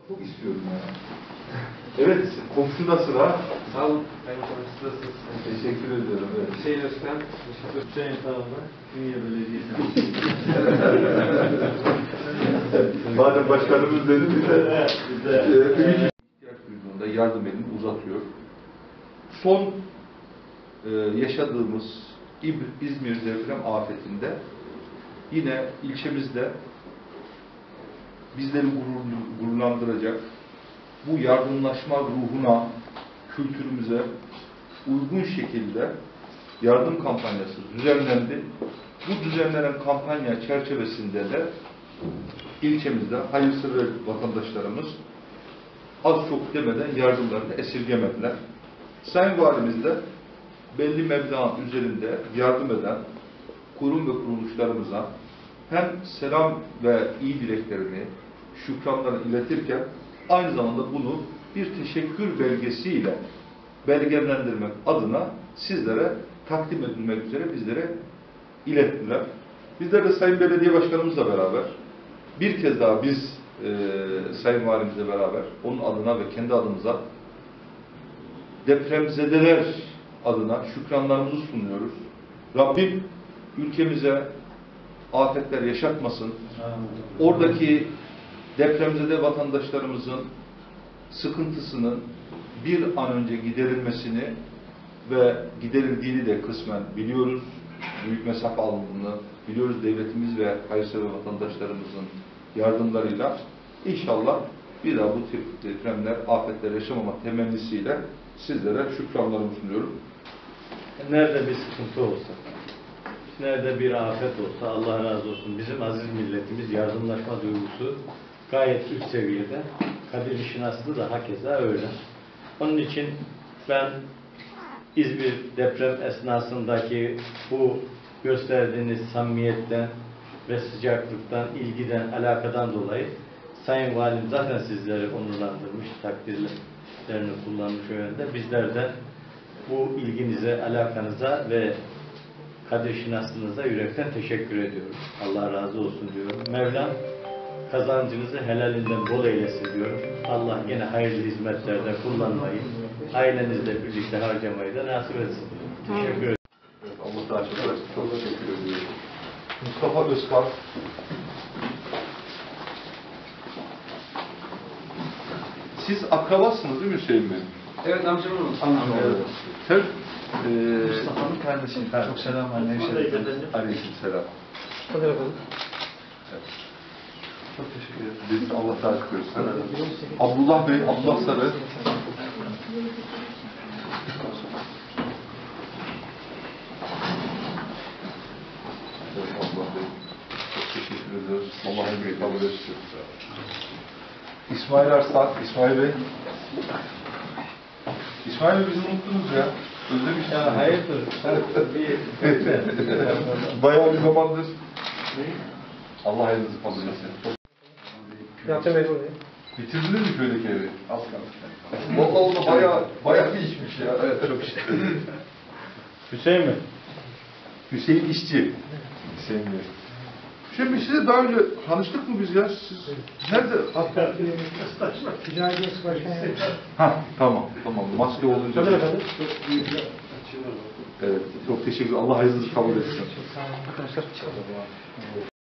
Çok istiyorum ya. Evet, komşu da sıra. Sağ olun. Sayın Komisyonum. Teşekkür ediyorum. Evet. Hüseyin Özkan. Hüseyin Tağlı, Ünye Belediyesi. Madem başkanımız dedi bize ihtiyaç duyduğunda yardım elini uzatıyor. Son yaşadığımız İzmir deprem afetinde yine ilçemizde bizleri gururlandıracak bu yardımlaşma ruhuna, kültürümüze uygun şekilde yardım kampanyası düzenlendi. Bu düzenlenen kampanya çerçevesinde de ilçemizde hayırsever vatandaşlarımız az çok demeden yardımlarını esirgemediler. Sayın Valimiz de belli meblağın üzerinde yardım eden kurum ve kuruluşlarımıza hem selam ve iyi dileklerini, şükranlarını iletirken aynı zamanda bunu bir teşekkür belgesiyle belgelendirmek adına sizlere takdim edilmek üzere bizlere ilettiler. Bizler de Sayın Belediye Başkanımızla beraber bir kez daha biz Sayın Valimizle beraber onun adına ve kendi adımıza depremzedeler adına şükranlarımızı sunuyoruz. Rabbim ülkemize afetler yaşatmasın. Oradaki depremzede vatandaşlarımızın sıkıntısının bir an önce giderilmesini ve giderildiğini de kısmen biliyoruz. Büyük mesafe alındığını biliyoruz. Devletimiz ve hayırsever vatandaşlarımızın yardımlarıyla inşallah bir daha bu tip depremler, afetler yaşamama temennisiyle sizlere şükranlarımı sunuyorum. Nerede bir sıkıntı olsa, nerede bir afet olsa Allah razı olsun. Bizim aziz milletimiz yardımlaşma duygusu gayet üst seviyede. Kadir şinaslığı da hakeza öyle. Onun için ben İzmir deprem esnasındaki bu gösterdiğiniz samimiyetten ve sıcaklıktan, ilgiden, alakadan dolayı Sayın Valim zaten sizleri onurlandırmış, takdirlerini kullanmış o yönde. Bizler de bu ilginize, alakanıza ve kadir şinaslığınıza yürekten teşekkür ediyoruz. Allah razı olsun diyorum. Mevlam kazancınızı helalinden bol eylesin diyorum. Allah yine hayırlı hizmetlerde kullanmayı, ailenizle birlikte harcamayı da nasip etsin. Teşekkür ederim. Evet, Allah razı olsun. Çok teşekkür ediyorum. Mustafa Özkan. Siz akrabasınız değil mi Hüseyin Bey? Evet amcamın oğlu. Anladım. Sen Mustafa'nın kardeşiyim. Çok selam anne. Aleyküm selam. Hadi bakalım. Evet. Çok teşekkür ederim. Biz Allah razı olsun. Abdullah Bey, Abdullah Sarı. Evet, Abdullah Bey. Çok teşekkür ediyoruz. Allah'ın bir kabul etsin. İsmail Arslan, İsmail Bey. İsmail Bey bizi unuttunuz ya. Özlemiş. Ya hayırdır? Bayağı bir zamandır. Allah hayırlısı kabul etsin. Yaptım evi oraya. Bitirdiniz mi köydeki evi? Az kaldı. Vallahi o da bayağı bir işmiş ya. Evet, çok işte. Hüseyin mi? Hüseyin İşçi. Hüseyin Bey. Şimdi size daha önce tanıştık mı biz ya? Siz nerede? Ticari Odası Başkanı. Ha, tamam. Maske olunca. Hadi bakalım. Evet, çok teşekkür ederim. Allah hayırlısı kabul etsin. Çok sağ olun arkadaşlar.